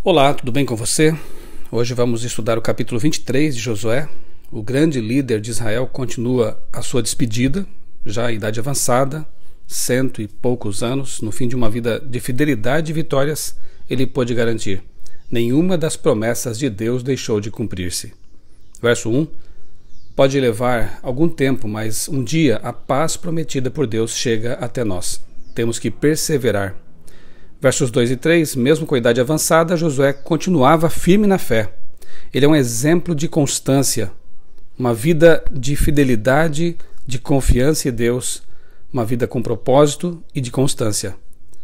Olá, tudo bem com você? Hoje vamos estudar o capítulo 23 de Josué. O grande líder de Israel continua a sua despedida, já em idade avançada, 100 e poucos anos, no fim de uma vida de fidelidade e vitórias, ele pôde garantir: nenhuma das promessas de Deus deixou de cumprir-se. Verso 1: pode levar algum tempo, mas um dia a paz prometida por Deus chega até nós. Temos que perseverar. Versos 2 e 3, mesmo com a idade avançada, Josué continuava firme na fé. Ele é um exemplo de constância, uma vida de fidelidade, de confiança em Deus, uma vida com propósito e de constância.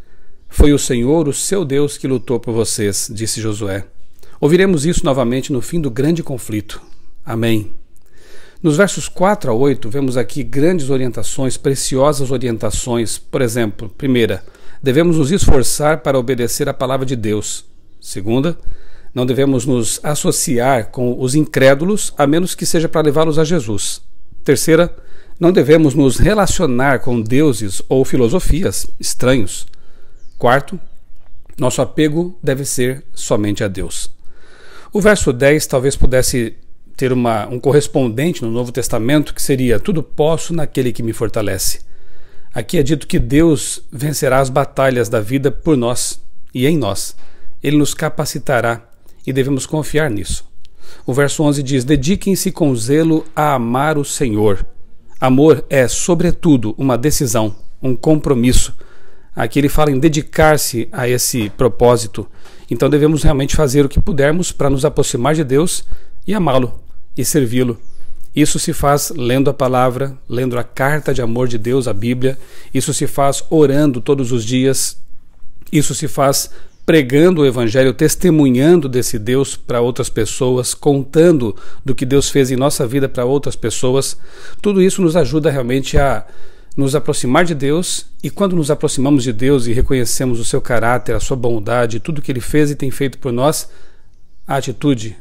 Foi o Senhor, o seu Deus, que lutou por vocês, disse Josué. Ouviremos isso novamente no fim do grande conflito. Amém. Nos versos 4 a 8, vemos aqui grandes orientações, preciosas orientações. Por exemplo, primeira, devemos nos esforçar para obedecer à palavra de Deus. Segunda, não devemos nos associar com os incrédulos, a menos que seja para levá-los a Jesus. Terceira, não devemos nos relacionar com deuses ou filosofias estranhos. Quarto, nosso apego deve ser somente a Deus. O verso 10 talvez pudesse ter um correspondente no Novo Testamento, que seria: tudo posso naquele que me fortalece. Aqui é dito que Deus vencerá as batalhas da vida por nós e em nós. Ele nos capacitará e devemos confiar nisso. O verso 11 diz: dediquem-se com zelo a amar o Senhor. Amor é, sobretudo, uma decisão, um compromisso. Aqui ele fala em dedicar-se a esse propósito. Então devemos realmente fazer o que pudermos para nos aproximar de Deus e amá-lo e servi-lo. Isso se faz lendo a palavra, lendo a carta de amor de Deus, a Bíblia. Isso se faz orando todos os dias. Isso se faz pregando o Evangelho, testemunhando desse Deus para outras pessoas, contando do que Deus fez em nossa vida para outras pessoas. Tudo isso nos ajuda realmente a nos aproximar de Deus, e quando nos aproximamos de Deus e reconhecemos o seu caráter, a sua bondade, tudo que ele fez e tem feito por nós, a atitude,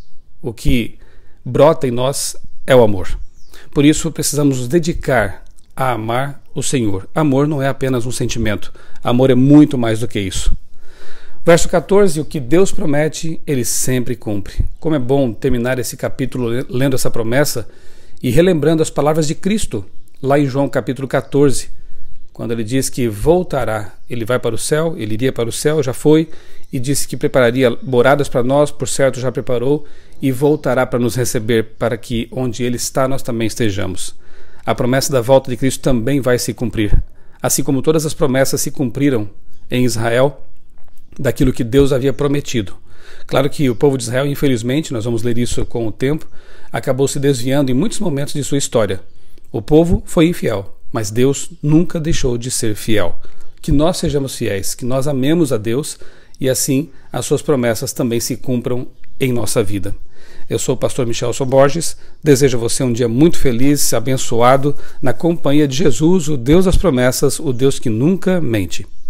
o que brota em nós é o amor. Por isso precisamos nos dedicar a amar o Senhor. Amor não é apenas um sentimento. Amor é muito mais do que isso. Verso 14, o que Deus promete, ele sempre cumpre. Como é bom terminar esse capítulo lendo essa promessa e relembrando as palavras de Cristo, lá em João capítulo 14, quando ele diz que voltará. Ele vai para o céu, ele iria para o céu, já foi, e disse que prepararia moradas para nós, por certo já preparou, e voltará para nos receber, para que onde ele está nós também estejamos. A promessa da volta de Cristo também vai se cumprir, assim como todas as promessas se cumpriram em Israel, daquilo que Deus havia prometido. Claro que o povo de Israel, infelizmente, nós vamos ler isso com o tempo, acabou se desviando em muitos momentos de sua história. O povo foi infiel, mas Deus nunca deixou de ser fiel. Que nós sejamos fiéis, que nós amemos a Deus e assim as suas promessas também se cumpram em nossa vida. Eu sou o pastor Michelson Borges, desejo a você um dia muito feliz, abençoado, na companhia de Jesus, o Deus das promessas, o Deus que nunca mente.